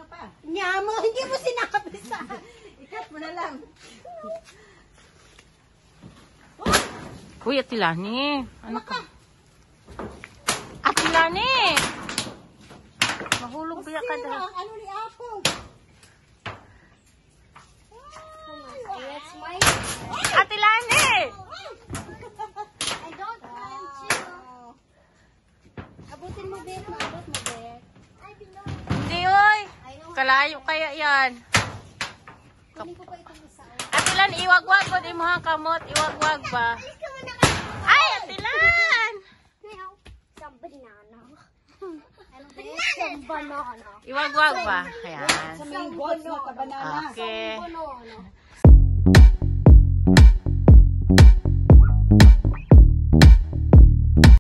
pa. Hindi mo sinabi sa... Ikat mo na lang. Uy, Ate Lani. Ano ka? Ate Lani! Mahulog biya ka dahil. Ano ni Apo? That's my... Ate Lani! I don't want to. Abutin mo, Bet. Abot mo, Bet. Hindi, oy. Kalayo kaya yan. Kunin ko pa itong isa. Ate Lan, iwagwag ko. Di mo ha kamot. Iwagwag ba? Ay, Ate Lan! Some banana. Some banana. Iwagwag ba? Ayan. Sa may balls na banana. Okay. Banana.